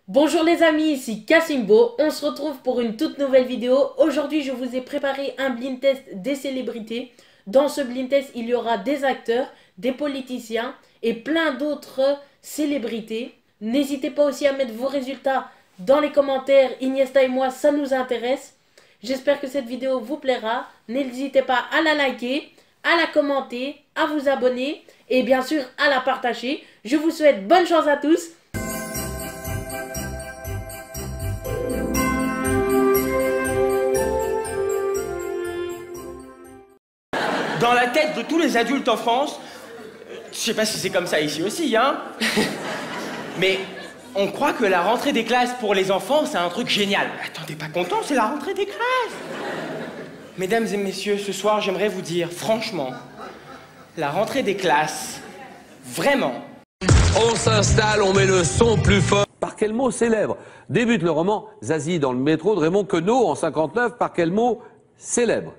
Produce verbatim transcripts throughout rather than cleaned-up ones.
Bonjour les amis, ici Kassimbo, on se retrouve pour une toute nouvelle vidéo. Aujourd'hui je vous ai préparé un blind test des célébrités. Dans ce blind test il y aura des acteurs, des politiciens et plein d'autres célébrités. N'hésitez pas aussi à mettre vos résultats dans les commentaires, Iniesta et moi ça nous intéresse. J'espère que cette vidéo vous plaira, n'hésitez pas à la liker, à la commenter, à vous abonner et bien sûr à la partager. Je vous souhaite bonne chance à tous. Dans la tête de tous les adultes en France, je sais pas si c'est comme ça ici aussi, hein, mais on croit que la rentrée des classes pour les enfants, c'est un truc génial. Attends, t'es pas content, c'est la rentrée des classes. Mesdames et messieurs, ce soir, j'aimerais vous dire, franchement, la rentrée des classes, vraiment. On s'installe, on met le son plus fort. Par quel mot célèbre débute le roman Zazie dans le métro de Raymond Queneau en cinquante-neuf? Par quel mot célèbre?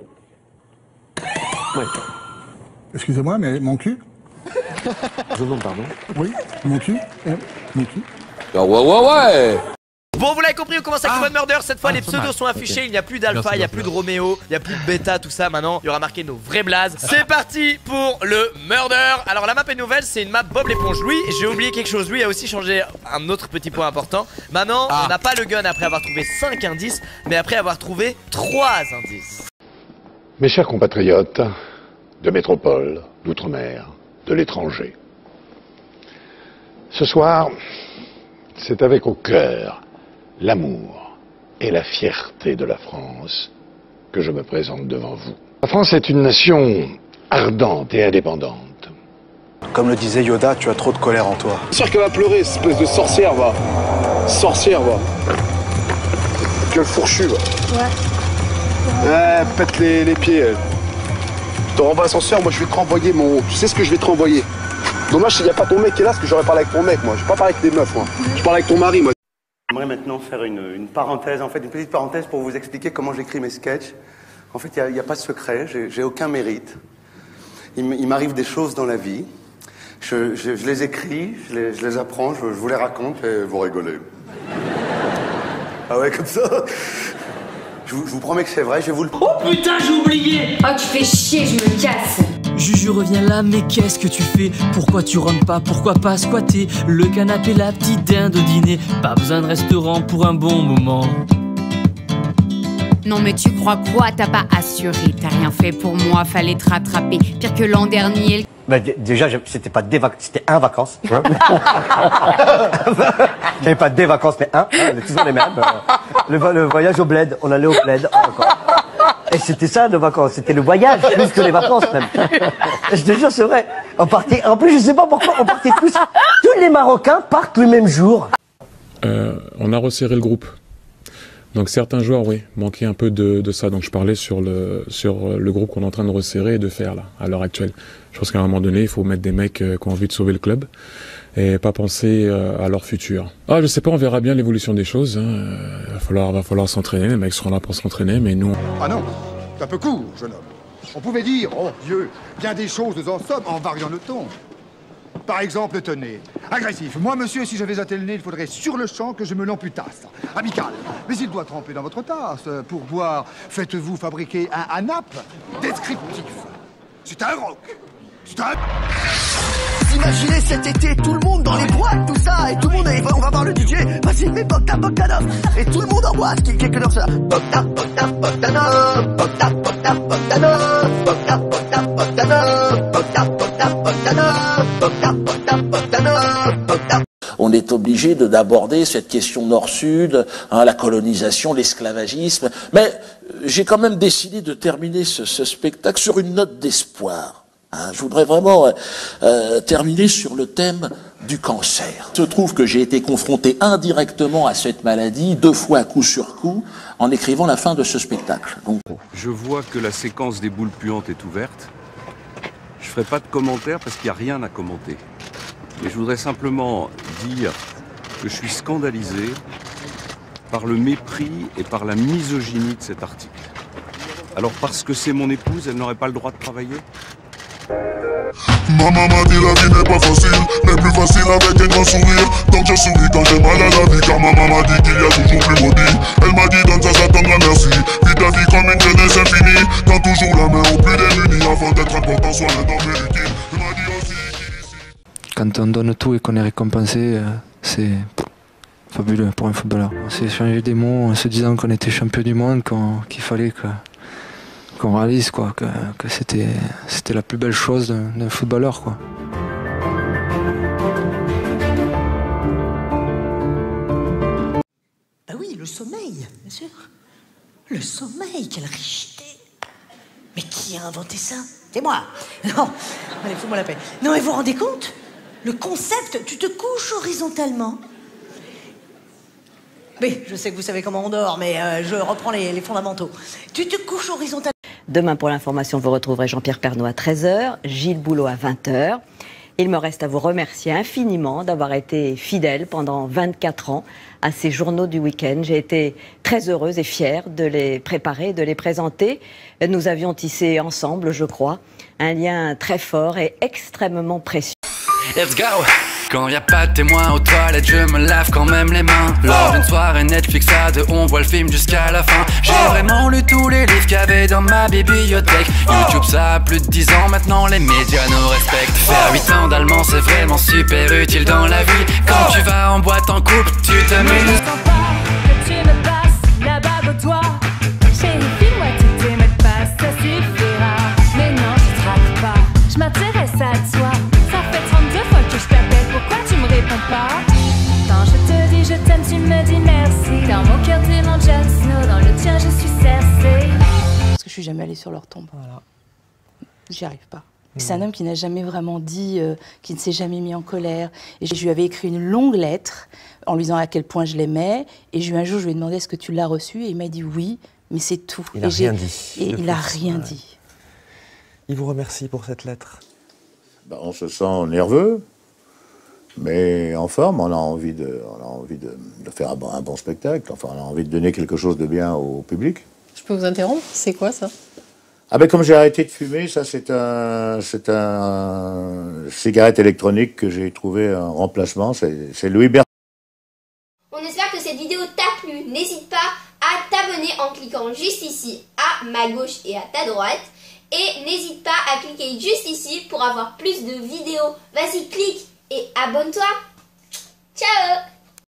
Oui. Excusez-moi, mais mon cul? Je vous demande pardon. Oui, mon cul? Euh, mon cul? Ah ouais, ouais, ouais. Bon, vous l'avez compris, on commence avec Ah. Mode Murder. Cette fois, Ah, les pas pseudos mal. sont affichés. Ok. Il n'y a plus d'alpha, Merci, il n'y a merci. plus de Roméo, il n'y a plus de bêta, tout ça. Maintenant, il y aura marqué nos vrais blazes. C'est parti pour le Murder. Alors, la map est nouvelle, c'est une map Bob l'éponge. Lui, j'ai oublié quelque chose. Lui a aussi changé un autre petit point important. Maintenant, Ah. on n'a pas le gun après avoir trouvé cinq indices, mais après avoir trouvé trois indices. Mes chers compatriotes de métropole, d'outre-mer, de l'étranger, ce soir, c'est avec au cœur l'amour et la fierté de la France que je me présente devant vous. La France est une nation ardente et indépendante. Comme le disait Yoda, tu as trop de colère en toi. C'est sûr qu'elle va pleurer, cette espèce de sorcière, va. Sorcière, va. Quelle fourchue, va. Ouais. Ouais, pète les, les pieds, elle. Tu renvoies l'ascenseur, moi je vais te renvoyer mon... Tu sais ce que je vais te renvoyer. Dommage s'il n'y a pas ton mec qui est là, parce que j'aurais parlé avec ton mec, moi. Je vais pas parler avec des meufs, moi. Je parle avec ton mari, moi. J'aimerais maintenant faire une, une parenthèse, en fait, une petite parenthèse pour vous expliquer comment j'écris mes sketchs. En fait, il n'y a, a pas de secret, j'ai j'ai aucun mérite. Il m- il m'arrive des choses dans la vie. Je, je- je les écris, je les, je les apprends, je, je vous les raconte et vous rigolez. Ah ouais, comme ça. Je vous, je vous promets que c'est vrai, je vais vous le... Oh putain j'ai oublié. Oh, tu fais chier, je me casse. Juju reviens là, mais qu'est-ce que tu fais? Pourquoi tu rentres pas? Pourquoi pas squatter le canapé, la petite dinde au dîner? Pas besoin de restaurant pour un bon moment. Non mais tu crois quoi? T'as pas assuré, t'as rien fait pour moi, fallait te rattraper. Pire que l'an dernier. Bah, d- déjà, je- c'était pas des vacances, c'était un vacances. Hein. J'avais pas des vacances, mais un. Hein, on est toujours les mêmes. Euh, le, vo- le voyage au bled, on allait au bled. Encore. Et c'était ça nos vacances, c'était le voyage plus que les vacances même. Je te jure, c'est vrai. On partait. En plus, je sais pas pourquoi, on partait tous. Tous les Marocains partent le même jour. Euh, on a resserré le groupe. Donc certains joueurs, oui, manquaient un peu de, de ça. Donc je parlais sur le, sur le groupe qu'on est en train de resserrer et de faire là, à l'heure actuelle. Je pense qu'à un moment donné, il faut mettre des mecs euh, qui ont envie de sauver le club et pas penser euh, à leur futur. Ah, je sais pas, on verra bien l'évolution des choses. Hein. Euh, va falloir, va falloir s'entraîner. Les mecs seront là pour s'entraîner, mais nous... Ah non, c'est un peu court, jeune homme. On pouvait dire, oh Dieu, bien des choses nous en sommes en variant le ton. Par exemple, tenez, agressif. Moi, monsieur, si j'avais attelé le nez, il faudrait sur le champ que je me l'amputasse. Amical. Mais il doit tremper dans votre tasse. Pour boire, faites-vous fabriquer un ANAP descriptif. C'est un rock. C'est un... Imaginez cet été, tout le monde dans les boîtes, tout ça, et tout le monde, est, on va voir le D J, vas-y, fais Bogdan Bogdanov, et tout le monde en boîte, qui, quelques heures, ça, Bogdan Bogdan Bogdanov, Bogdan Bogdan Bogdanov, Bogdan Bogdan Bogdanov, Bogdan Bogdan Bogdanov, Bogdan Bogdan Bogdanov, Bogdan. On est obligé de d'aborder cette question nord-sud, hein, la colonisation, l'esclavagisme, mais j'ai quand même décidé de terminer ce, ce spectacle sur une note d'espoir. Hein, je voudrais vraiment euh, euh, terminer sur le thème du cancer. Il se trouve que j'ai été confronté indirectement à cette maladie, deux fois coup sur coup, en écrivant la fin de ce spectacle. Donc... Je vois que la séquence des boules puantes est ouverte. Je ferai pas de commentaires parce qu'il n'y a rien à commenter. Mais je voudrais simplement dire que je suis scandalisé par le mépris et par la misogynie de cet article. Alors parce que c'est mon épouse, elle n'aurait pas le droit de travailler ? Ma maman dit la vie n'est pas facile, mais plus facile avec un grand sourire. Donc je souris quand j'ai mal à la vie, car ma maman dit qu'il y a toujours plus maudit. Elle m'a dit donne ça, ça t'endra merci. Vis ta vie comme une jeunesse infinie. Tends toujours la main aux plus démunis, afin d'être important, sois l'un d'homme légitime. Elle m'a dit aussi qu'il ici... Quand on donne tout et qu'on est récompensé, euh, c'est fabuleux pour un footballeur. On s'est échangé des mots en se disant qu'on était champion du monde, qu'on, qu'il fallait que... qu'on réalise quoi, que, que c'était, c'était la plus belle chose d'un, d'un footballeur quoi. Ah oui, le sommeil, bien sûr. Le sommeil, quelle richesse. Mais qui a inventé ça? C'est moi. Non, allez, fous-moi la paix. Non, mais vous vous rendez compte? Le concept, tu te couches horizontalement. Oui, je sais que vous savez comment on dort, mais euh, je reprends les, les fondamentaux. Tu te couches horizontalement. Demain, pour l'information, vous retrouverez Jean-Pierre Pernaut à treize heures, Gilles Boulot à vingt heures. Il me reste à vous remercier infiniment d'avoir été fidèle pendant vingt-quatre ans à ces journaux du week-end. J'ai été très heureuse et fière de les préparer, de les présenter. Nous avions tissé ensemble, je crois, un lien très fort et extrêmement précieux. Let's go! Quand y a pas de témoin aux toilettes, je me lave quand même les mains. Lors d'une soirée Netflix à deux, on voit le film jusqu'à la fin. J'ai vraiment lu tous les livres qu'il y avait dans ma bibliothèque. YouTube ça a plus de dix ans, maintenant les médias nous respectent. Faire huit ans d'allemand c'est vraiment super utile dans la vie. Quand tu vas en boîte en couple, tu t'amuses. Tu me passes la bague au doigt. Chérie, file-moi toutes tes mots de passe, ça suffira. Mais non, je traque pas, je m'intéresse à toi. Ça fait trente-deux fois que je t'appelle, pourquoi tu me réponds pas? Quand je te dis je t'aime, tu me dis merci. Dans mon cœur t'es mon Jon Snow, dans le tien je suis Cersei. Parce que je suis jamais allée sur leur tombe. Voilà. J'y arrive pas. C'est un homme qui n'a jamais vraiment dit, euh, qui ne s'est jamais mis en colère. Et je lui avais écrit une longue lettre en lui disant à quel point je l'aimais. Et je, un jour, je lui ai demandé est-ce que tu l'as reçu? Et il m'a dit oui, mais c'est tout. Il n'a rien dit. Et il n'a rien ouais. dit. Il vous remercie pour cette lettre. Ben, on se sent nerveux, mais en forme. On a envie de, on a envie de, de faire un bon, un bon spectacle. Enfin, on a envie de donner quelque chose de bien au public. Je peux vous interrompre? C'est quoi ça? Ah ben comme j'ai arrêté de fumer, ça c'est un, c'est un cigarette électronique que j'ai trouvé un remplacement, c'est, c'est Louis Bertrand. On espère que cette vidéo t'a plu. N'hésite pas à t'abonner en cliquant juste ici à ma gauche et à ta droite. Et n'hésite pas à cliquer juste ici pour avoir plus de vidéos. Vas-y, clique et abonne-toi. Ciao!